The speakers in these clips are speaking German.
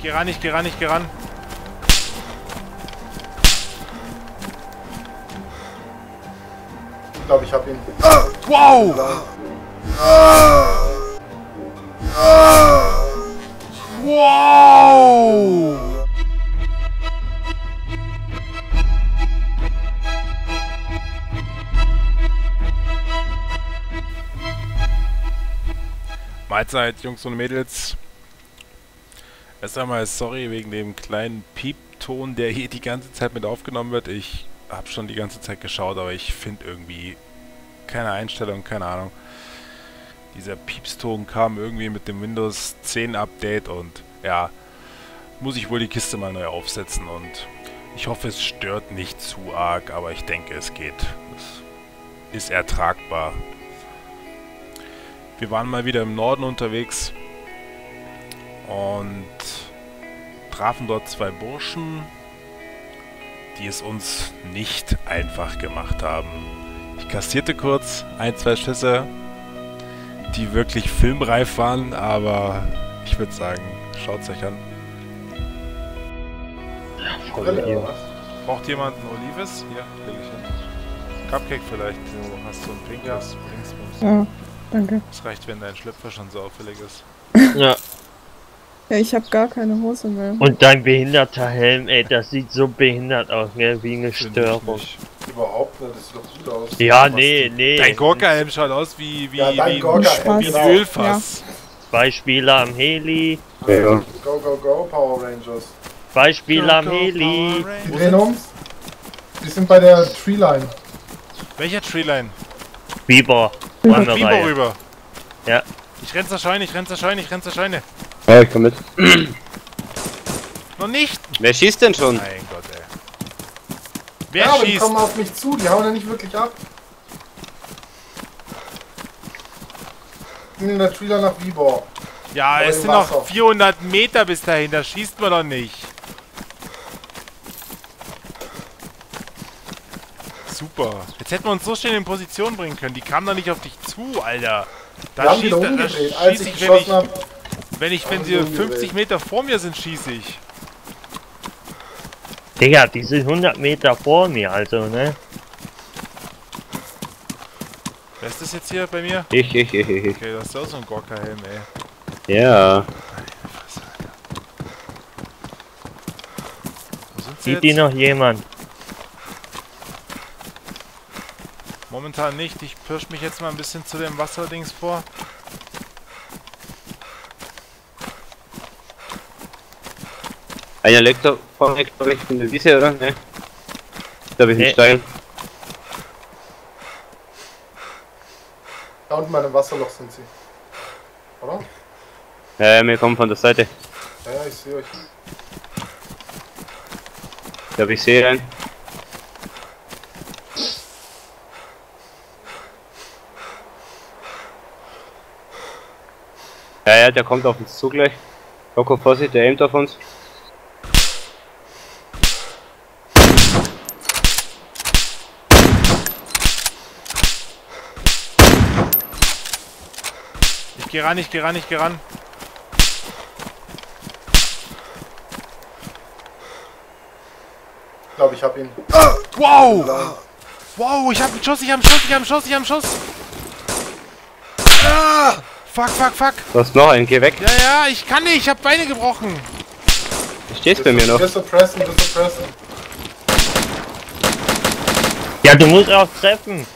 Geh ran, ich geh ran, ich geh ran. Ich glaube, ich hab ihn. Wow! Wow! Mahlzeit, Jungs und Mädels. Erst einmal sorry wegen dem kleinen Piepton, der hier die ganze Zeit mit aufgenommen wird. Ich habe schon die ganze Zeit geschaut, aber ich finde irgendwie keine Einstellung, keine Ahnung. Dieser Piepston kam irgendwie mit dem Windows 10 Update und ja, muss ich wohl die Kiste mal neu aufsetzen und ich hoffe, es stört nicht zu arg, aber ich denke, es geht. Es ist ertragbar. Wir waren mal wieder im Norden unterwegs und trafen dort zwei Burschen, die es uns nicht einfach gemacht haben. Ich kassierte kurz ein, zwei Schüsse, die wirklich filmreif waren, aber ich würde sagen, schaut es euch an. Braucht jemand ein Olives? Hier, leg ich hin. Cupcake vielleicht, du hast so ein pinkes Dingsbums. Ja, danke. Das reicht, wenn dein Schlüpfer schon so auffällig ist. Ja. Ja, ich habe gar keine Hose mehr. Und dein behinderter Helm, ey, das sieht so behindert aus, ne? Wie eine Finde ich Störung. nicht. Überhaupt nicht, das sieht doch gut aus. Ja, nee. Dein Gurka-Helm schaut aus wie Ja, dein ein Gurka-Helm, wie ein genau. Ölfass. Zwei Spieler am Heli. Ja. Go, go, go, Power Rangers. Zwei Spieler am Heli. Die drehen um. Die sind bei der Treeline. Welcher Treeline? Biber. Biber Wanderreihe. rüber. Ja. Ich renn zur Scheune, ich renn zur Scheune, ich renn zur Scheune. Ja, ich komm mit. Noch nicht! Wer schießt denn schon? Mein Gott, ey. Wer Ja, aber die schießt? kommen auf mich zu, die hauen ja nicht wirklich ab. Ich bin in der Treeline nach Vibor. Ja, Aber es im sind noch Wasser. 400 Meter bis dahin, da schießt man doch nicht. Super. Jetzt hätten wir uns so schnell in Position bringen können. Die kamen doch nicht auf dich zu, Alter. Wir Da haben wieder schießt umgedreht. Als ich geschossen habe, wenn haben sie sie umgedreht. 50 Meter vor mir sind, schieße ich. Digga, die sind 100 Meter vor mir, also, ne? Wer ist das jetzt hier bei mir? Ich. Okay, das ist auch so ein Gorka-Helm, ey. Ja. Wo sind sie Sieht die jetzt? noch jemand? Momentan nicht. Ich pirsch mich jetzt mal ein bisschen zu dem Wasserdings vor. Einer Lektor vorne, glaube ich, in der Wiese, oder? Ne? Da hab ich einen Nee. Stein. da unten bei einem Wasserloch sind sie. Oder? Wir kommen von der Seite. Ja, ja, ich sehe euch. Da hab ich sehe einen. Ja, der kommt auf uns zu gleich. Loco, Vorsicht, der aimt auf uns. Ich geh ran, ich geh ran, ich geh ran. Ich glaube, ich hab ihn. Wow! Wow, ich hab einen Schuss, ich hab einen Schuss, ich hab einen Schuss, ich hab einen Schuss! Ah! Fuck, fuck, fuck! Du hast noch einen, geh weg. Ja, ja, ich kann nicht, ich hab Beine gebrochen! Du stehst bei mir noch. Wir suppressen, wir suppressen. Ja, du musst auch treffen.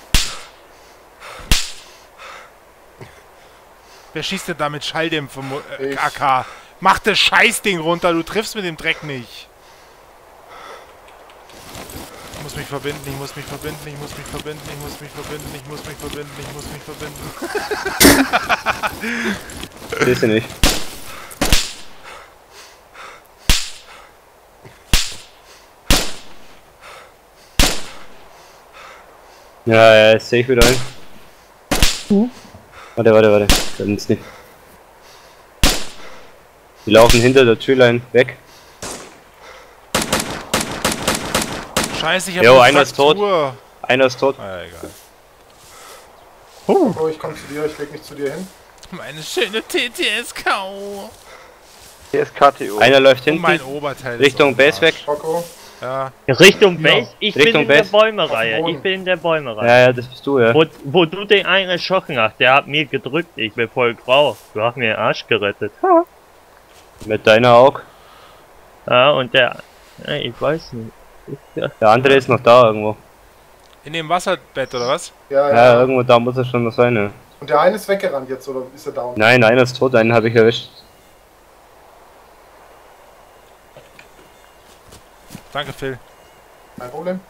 Wer schießt denn da mit Schalldämpfer, Ich. AK? Mach das Scheißding runter, du triffst mit dem Dreck nicht! Ich muss mich verbinden, ich muss mich verbinden, ich muss mich verbinden, ich muss mich verbinden, ich muss mich verbinden, ich muss mich verbinden. Stehst du nicht. Ja, jetzt sehe ich wieder ein. Warte. Kann's nicht. Die laufen hinter der Treeline weg. Scheiße, ich hab Jo, eine einer ist tot. Fraktur. Einer ist tot. Ah, ja, egal. Oh, ich komm zu dir, ich leg mich zu dir hin. Meine schöne TTSK. Hier ist KTO. Einer läuft Und mein hinten, Oberteil ist Richtung auf dem Base weg. Arsch. Rocco. Ja. Richtung Ja, Base? Ich Richtung bin in Base. der Bäumereihe. Auf dem Ich bin in der Bäumereihe. Ja, ja, das bist du, ja. Wo du den einen erschossen hast, der hat mir gedrückt. Ich bin voll grau. Du hast mir den Arsch gerettet. Mit deiner Auge. Ja, und der... Ich weiß nicht. Der andere ist noch da irgendwo. In dem Wasserbett, oder was? Ja, Ja, ja. irgendwo da muss er schon noch sein, ja. Und der eine ist weggerannt jetzt, oder ist er down? Nein, einer ist tot, einen habe ich erwischt. Danke, Phil. Kein Problem.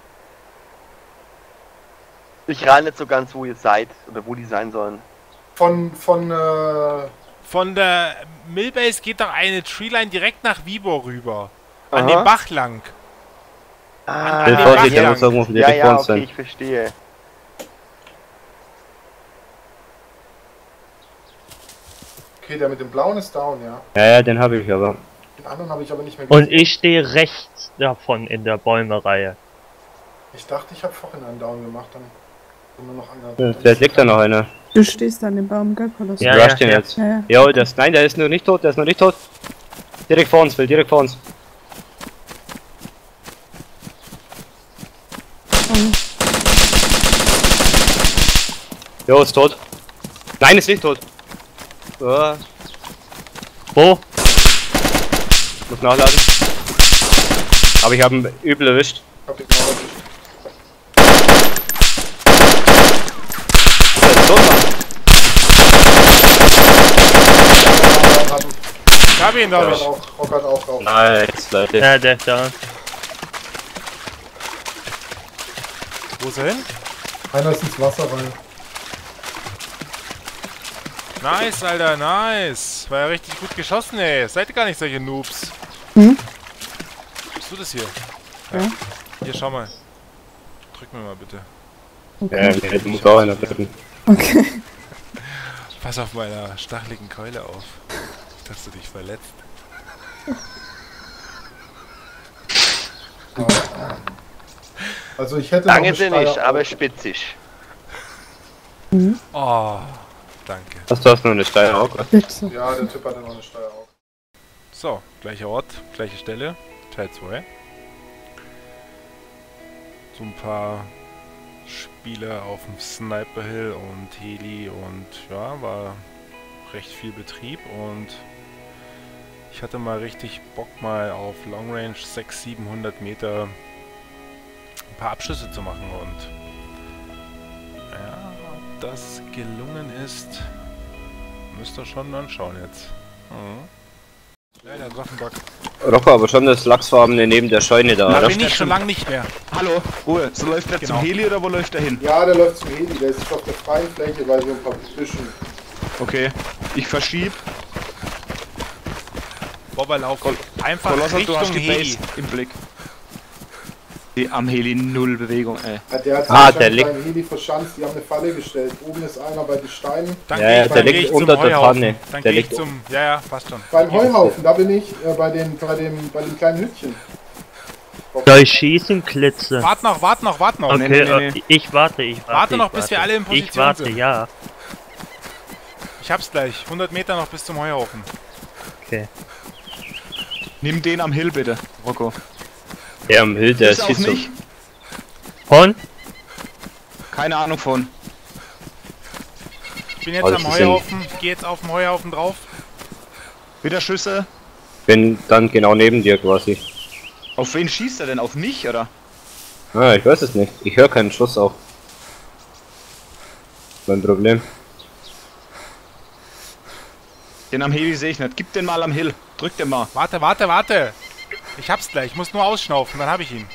Ich rein nicht so ganz, wo ihr seid oder wo die sein sollen. Von Von der Millbase geht doch eine Treeline direkt nach Vibo rüber. An Aha. den Bach lang. Ah, Der den Vorsicht, Bach der lang. muss irgendwo ja, direkt vor ja, uns okay, sein. ich verstehe. Okay, der mit dem blauen ist down, ja. Ja, ja, den habe ich aber. Den anderen habe ich aber nicht mehr Und ich stehe rechts davon in der Bäumereihe. Ich dachte, ich habe vorhin einen down gemacht, dann nur noch einer. Vielleicht liegt da noch einer. Du stehst an dem Baum, gell, Koloss? Ja, Du hast den ja. jetzt. Ja, ja. Jo, nein, der ist noch nicht tot, der ist noch nicht tot. Direkt vor uns, Phil, direkt vor uns. Oh. Jo, ist tot. Nein, ist nicht tot. Oh, Wo? muss nachladen. Aber ich habe ihn übel erwischt. Ich hab den genau erwischt. Der ist tot, Mann. Ich hab ihn, glaube ich. Rock hat auch drauf. Nice, Leute. Ja, der ist da. Wo ist er hin? Einer ist ins Wasser rein. Nice, Alter, nice. War ja richtig gut geschossen, ey. Seid ihr gar nicht solche Noobs. Hm? Bist du das hier? Ja. Hier, schau mal. Drück mir mal bitte. Ja, mir hätte muss auch einer treffen. Okay. Pass auf meiner stacheligen Keule auf. Dass du dich verletzt. Also ich hätte noch Lange eine sie nicht, Steier- aber spitzig. Oh, danke. Hast du noch eine steile Auge? Bitte. Ja, der Typ hatte noch eine Steier auch. So, gleicher Ort, gleiche Stelle. Teil 2. So ein paar Spiele auf dem Sniper Hill und Heli und ja, war recht viel Betrieb und ich hatte mal richtig Bock mal auf Long Range 600-700 Meter ein paar Abschüsse zu machen und ja, ob das gelungen ist, müsst ihr schon anschauen jetzt. Ja, der Waffenbug. Rocco, aber schon das Lachsfarbene neben der Scheune da, Da oder? bin ich schon lange nicht mehr. Hallo, Ruhe. So läuft der Genau. zum Heli oder wo läuft der hin? Ja, der läuft zum Heli, der ist auf der freien Fläche, weil wir ein paar Büschen. Okay, ich verschieb. Bobber lauf einfach Kolosser, du Richtung hast die Heli. Base im Blick. Die am Heli null Bewegung, ey. Ja, der hat sich Ah, wahrscheinlich der liegt- beim Heli verschanzt, die haben eine Falle gestellt. Oben ist einer bei den Steinen. Dann Ja, geh ja, ich- der dann liegt geh ich unter zum der Heuhaufen. Pfanne. Dann Der geh ich liegt- zum... Ja, ja, passt schon. Beim Heuhaufen, da bin ich, bei dem kleinen Hütchen. Soll ich schießen, Klitze? Wart noch. Okay, nee. ich warte. Warte noch, bis wir alle in Ich Position warte, sind. ja. Ich hab's gleich. 100 Meter noch bis zum Heuhaufen. Okay. Nimm den am Hill bitte, Rocco. Der am Hill, der Ist ist auch viel zu... nicht. Und? Keine Ahnung von. Ich bin jetzt Oh, das am ist ja- Heuhaufen. Ich geh jetzt auf den Heuhaufen drauf. Wieder Schüsse. Bin dann genau neben dir quasi. Auf wen schießt er denn? Auf mich, oder? Ah, ich weiß es nicht. Ich höre keinen Schuss auch. Mein Problem. Den am Heli sehe ich nicht. Gib den mal am Hill. Drück den mal. Warte. Ich hab's gleich. Ich muss nur ausschnaufen, dann hab ich ihn.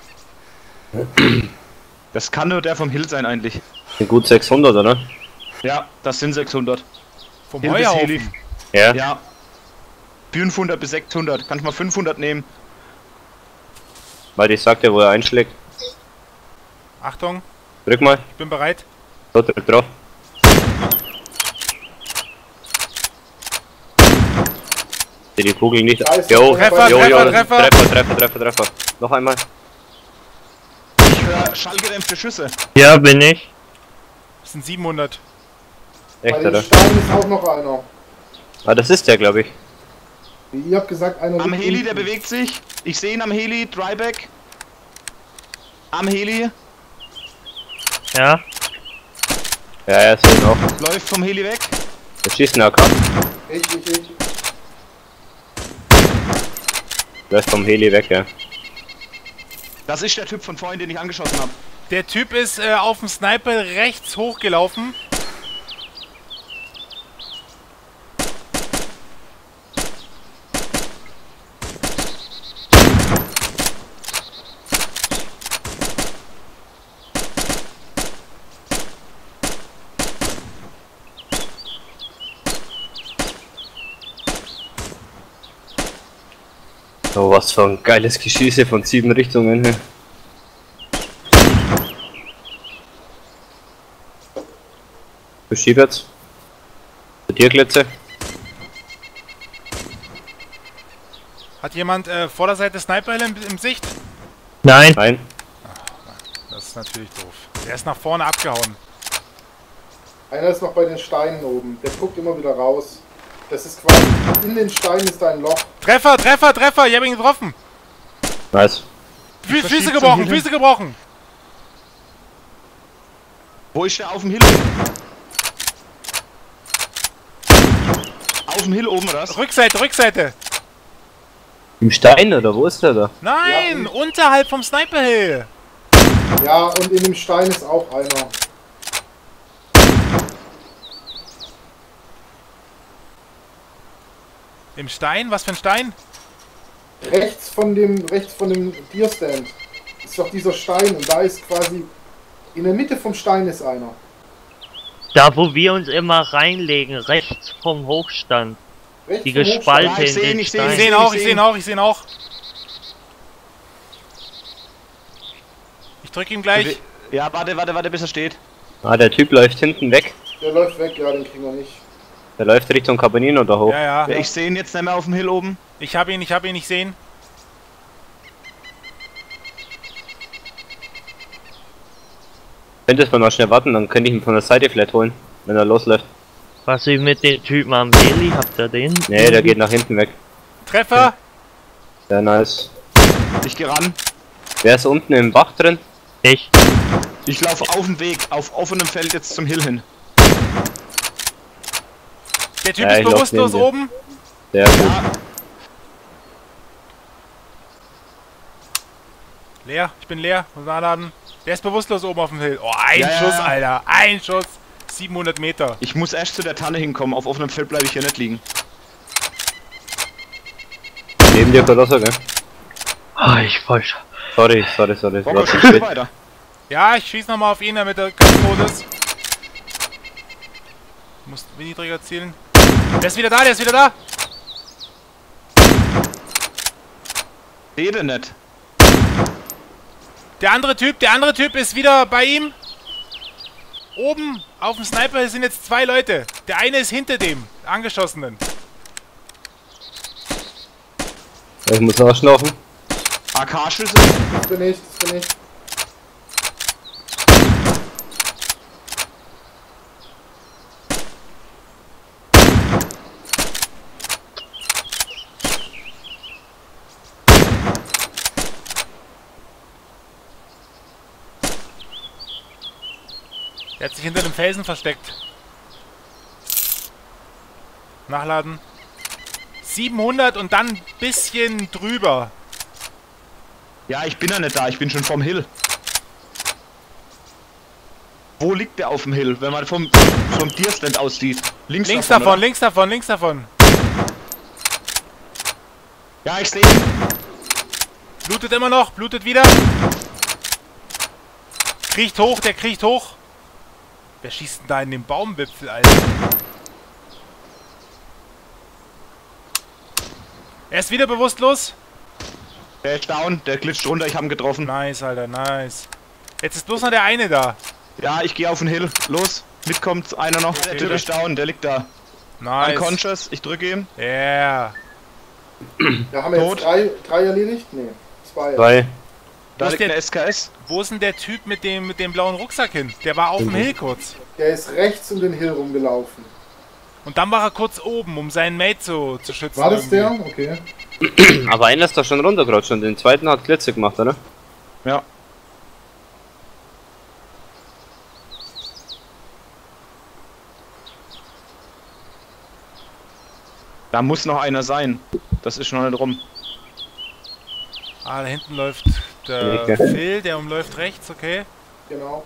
Das kann nur der vom Hill sein eigentlich. Sind gut 600, oder? Ja, das sind 600. Vom Hill bis Heli. Heuhaufen. Ja. Ja. 500 bis 600. Kannst mal 500 nehmen. Weil ich sagte, wo er einschlägt. Achtung, Drück mal. ich bin bereit. So, drück drauf. Sieh die Kugel nicht. Da ist Jo, der Treffer, jo, jo, Treffer. Treffer. Noch einmal. Ich höre schallgedämpfte Schüsse. Ja, bin ich. Das sind 700. Bei Echt, den oder? Steinen ist auch noch einer. Ah, das ist der, glaube ich. Ihr habt gesagt, einer Am liegt Heli, unten. der bewegt sich. Ich sehe ihn am Heli, Dryback. Am Heli, Ja, Ja, er ist noch. läuft vom Heli weg. Der schießt einen AK. Ich. Läuft vom Heli weg, ja. Das ist der Typ von vorhin, den ich angeschossen habe. Der Typ ist auf dem Sniper rechts hochgelaufen. Oh, was für ein geiles Geschieße von 7 Richtungen her. Verschieb jetzt. Zu dir, Glitze. Hat jemand Vorderseite Sniperhelm im Sicht? nein. Nein. Das ist natürlich doof. Der ist nach vorne abgehauen. Einer ist noch bei den Steinen oben. Der guckt immer wieder raus. Das ist quasi, in den Steinen ist da ein Loch. Treffer! Ich hab ihn getroffen! Nice. Füße gebrochen! Wo ist der? Auf dem Hill? Auf dem Hill oben, oder was? Rückseite! Im Stein oder wo ist der da? Nein! Ja. Unterhalb vom Sniperhill! Ja, und in dem Stein ist auch einer. Im Stein? Was für ein Stein? Rechts von dem Deerstand ist doch dieser Stein und da ist quasi, in der Mitte vom Stein ist einer. Da, wo wir uns immer reinlegen, rechts vom Hochstand. Rechts Die vom Hochstein. Gespalte Ja, ich in seh ihn, den ich seh ihn, Ich Stein. sehe ihn auch. Ich drück ihm gleich. Ja, warte, bis er steht. Ah, der Typ läuft hinten weg. Der läuft weg, ja, den kriegen wir nicht. Der läuft Richtung Cabanino da hoch. Ja. Ja, ich sehe ihn jetzt nicht mehr auf dem Hill oben. Ich hab ihn nicht sehen. Könntest du noch schnell warten, dann könnte ich ihn von der Seite vielleicht holen, wenn er losläuft. Was ist mit dem Typen am Heli? Habt ihr den? Nee, der geht nach hinten weg. Treffer! Sehr nice. Ich gehe ran. Wer ist unten im Bach drin? Ich. Ich laufe auf dem Weg, auf offenem Feld jetzt zum Hill hin. Der Typ Ja, ist ich lauf bewusstlos neben dir. oben. Sehr gut. Leer, ich bin leer. Muss nachladen. Der ist bewusstlos oben auf dem Hill. Oh, ein Ja, ja. Schuss, Alter. Ein Schuss. 700 Meter. Ich muss erst zu der Tanne hinkommen, auf offenem Feld bleibe ich hier nicht liegen. Neben dir, Kolosser, gell? Ah, ich falsch. Sorry. Bocker, War zu schieß spät. weiter. Ja, ich schieß nochmal auf ihn, damit er kaputt ist. Muss Winnie-Träger zielen. Der ist wieder da. Sehe den nicht. Der andere Typ ist wieder bei ihm. Oben auf dem Sniper sind jetzt 2 Leute. Der eine ist hinter dem Angeschossenen. Ich muss ausschnaufen. AK-Schüsse. Das bin ich. Der hat sich hinter dem Felsen versteckt. Nachladen. 700 und dann ein bisschen drüber. Ja, ich bin ja nicht da, ich bin schon vom Hill. Wo liegt der auf dem Hill, wenn man vom Deerstand aus sieht? Links Davon, oder? links davon. Ja, ich sehe ihn. Blutet immer noch, blutet wieder. Der kriecht hoch. Wer schießt denn da in den Baumwipfel, Alter? Er ist wieder bewusstlos. Der ist down, der glitscht runter, ich habe ihn getroffen. Nice, Alter, nice. Jetzt ist bloß noch der eine da. Ja, ich gehe auf den Hill. Los, mitkommt einer noch. Der Typ ist down, der liegt da. Nice. Unconscious, ich drücke ihm. Yeah. Da haben wir Tot. jetzt drei erledigt? Nee, 2. 2. Da Wo ist liegt der- eine SKS. Wo ist denn der Typ mit dem blauen Rucksack hin? Der war auf dem Hill kurz. Der ist rechts um den Hill rumgelaufen. Und dann war er kurz oben, um seinen Mate zu schützen. War das irgendwie. der? Okay. Aber einer ist doch schon runtergerutscht und den zweiten hat Glitze gemacht, oder? Ja. Da muss noch einer sein. Das ist noch nicht rum. Ah, da hinten läuft der Okay. Phil, der umläuft rechts, okay. Genau.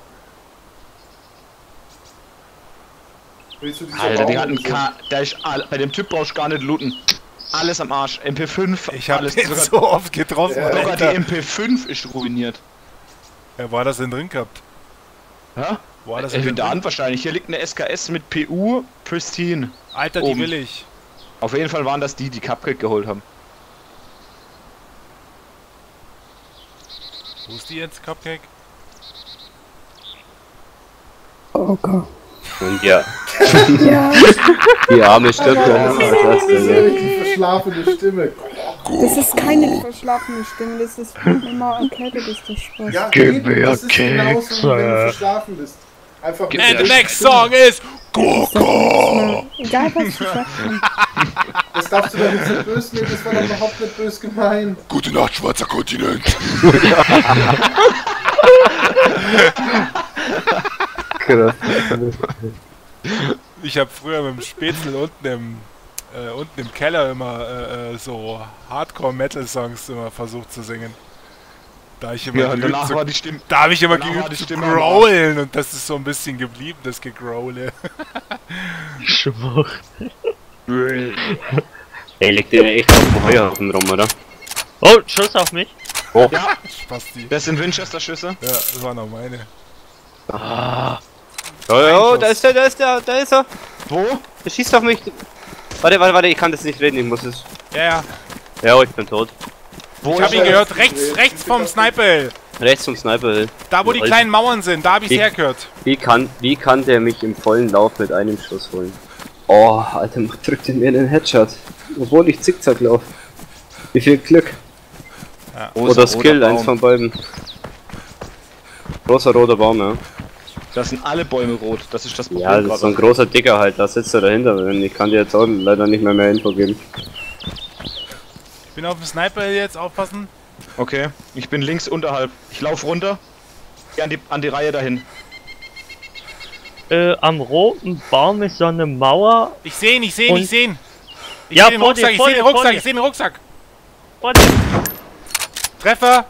Willst du dieser Alter, die Baum hatten und so? der ist bei dem Typ brauchst du gar nicht looten. Alles am Arsch. MP5, Ich habe alles. den Sogar, so oft getroffen. Ja, sogar die Alter. MP5 ist ruiniert. Ja, war das denn drin gehabt? Ja? Wo war das denn drin? Inventar wahrscheinlich. Hier liegt eine SKS mit PU Pristine. Alter, die Oben. will ich. Auf jeden Fall waren das die Cupcake geholt haben. Wo ist die jetzt, Cupcake? Oh Gott. Und ja, Ja, die arme stirbt Alter, ja das immer ist als so erste, eine ne? richtig verschlafene Stimme. das ist keine verschlafene Stimme, das ist immer erkältet, ist das Spaß. Ja, eben, das ist genauso, wenn du verschlafen bist. Einfach mit And der the next Stimme. song is Das Coco! Egal was du sagst. Das darfst du doch jetzt nicht böse nehmen, das war doch überhaupt nicht böse gemeint. Gute Nacht, schwarzer Kontinent. Krass. Ich habe früher mit dem Spätzle unten im Keller immer so Hardcore-Metal-Songs immer versucht zu singen. Da ich immer Ja, und geübt danach zu, war die Stimme. da habe ich immer danach war geübt die zu Stimme am Arsch. growlen und das ist so ein bisschen geblieben, das Gegrowle. Schwach. Ey, liegt der echt auf dem Heuhaufen rum, oder? Oh, Schuss auf mich. Ja, Spasti. das sind Winchester-Schüsse. Ja, das waren auch meine. Oh, da ist er, da ist er, da ist er! Wo? Der schießt auf mich! Warte, ich kann das nicht reden, ich muss es. Ja, ja. Ja, ich bin tot. Wo Ich habe ihn er? gehört. Rechts vom Sniper. Rechts vom Sniper. Da, wo die Alter. kleinen Mauern sind, da habe ich Ich- hergehört. Wie kann der mich im vollen Lauf mit einem Schuss holen? Oh, Alter, drückt mir einen Headshot. Obwohl ich zickzack laufe. Wie viel Glück. Oder Skill, eins von beiden. Großer roter Baum, ja. Das sind alle Bäume rot. Das ist das Problem. Ja, das ist so ein großer Dicker halt, da sitzt er dahinter. Ich kann dir jetzt auch leider nicht mehr Info geben. Ich bin auf dem Sniper jetzt, aufpassen. Okay, ich bin links unterhalb. Ich laufe runter. Geh an die Reihe dahin. Am roten Baum ist so eine Mauer. Ich sehe ihn, ich sehe ihn, Und- ich sehe ihn. Ich Ja, sehe den vor dir, Rucksack, ich vor sehe den dir, vor Rucksack, dir. ich sehe den Rucksack. Vor dir. Treffer.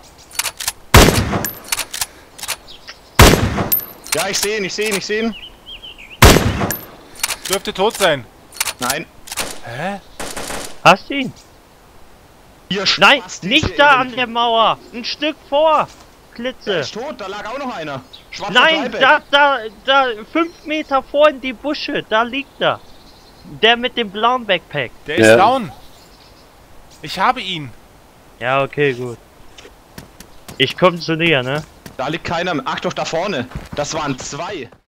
Ja, ich sehe ihn, ich sehe ihn, ich sehe ihn. Dürfte tot sein. Nein. Hä? Hast du ihn? Ihr Nein, Spasti, nicht ihr da an Elendig. der Mauer. Ein Stück vor. Der Klitze. ist tot, da lag auch noch einer. Schwarzer Nein, Dreibeck. da, 5 Meter vor in die Busche. Da liegt er. Der mit dem blauen Backpack. Der ist Ja. down. Ich habe ihn. Ja, okay, gut. Ich komm zu dir, ne? Da liegt keiner. Ach doch, da vorne. Das waren zwei.